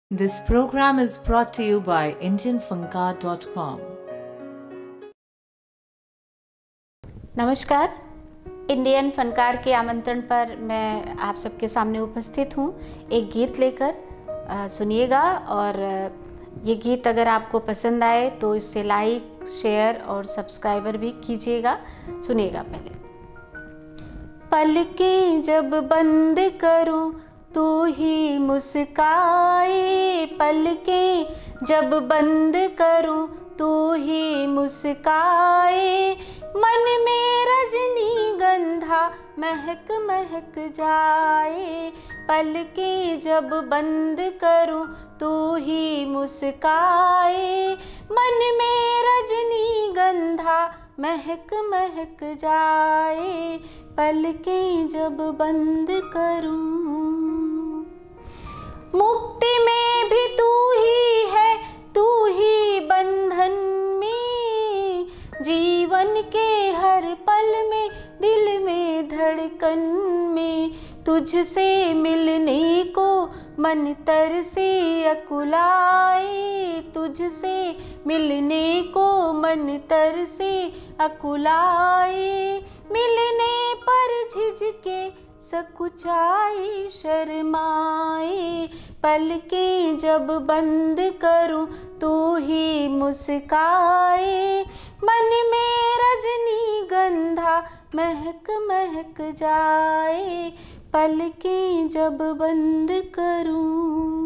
This program is brought to you by indianfunka.com. नमस्कार, Indian फनकार के आमंत्रण पर मैं आप सबके सामने उपस्थित हूँ एक गीत लेकर। सुनिएगा और ये गीत अगर आपको पसंद आए तो इसे लाइक, शेयर और सब्सक्राइबर भी कीजिएगा। सुनिएगा पहले। पलकें जब बंद करूँ तू ही मुस्काए, पलकें जब बंद करूँ तू ही मुस्काए, मन में रजनीगंधा महक महक जाए। पलकें जब बंद करूँ तू ही मुस्काए, मन में रजनीगंधा महक महक जाए। पलकें जब बंद करूँ, मुक्ति में भी तू ही है, तू ही बंधन में, जीवन के हर पल में, दिल में धड़कन में, तुझसे मिलने को मन तरसे अकुलाए, तुझसे मिलने को मन तरसे अकुलाए, मिलने पर झिझके सकुचाए शर्माए। पलकें जब बंद करूँ तू ही मुस्काए, मन में रजनीगंधा महक महक जाए। पलकें जब बंद करूँ,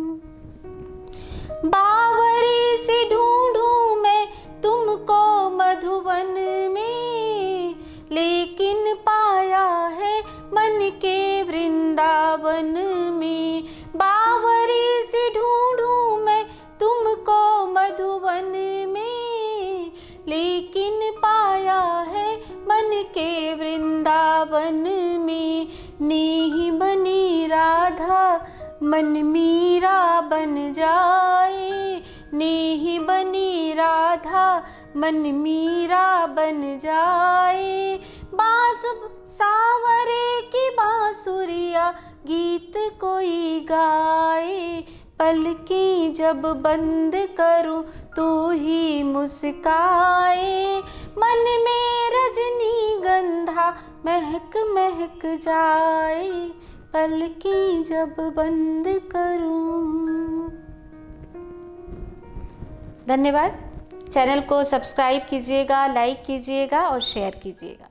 बावरी से ढूंढूं मैं तुमको मधुवन में, लेकिन पाया है मन के वृंदावन में। बावरी से ढूंढूं मैं तुमको मधुवन में, लेकिन पाया है मन के वृंदावन में। नेही बनी राधा मन मीरा बन जाए, नेही बनी राधा मन मीरा बन जाए। बांसुर सावरे की बांसुरिया गीत कोई गाए। पलकें जब बंद करूँ तू ही मुस्काए, मन में रजनीगंधा महक महक जाए। पलकें जब बंद करूँ। धन्यवाद। चैनल को सब्सक्राइब कीजिएगा, लाइक कीजिएगा और शेयर कीजिएगा।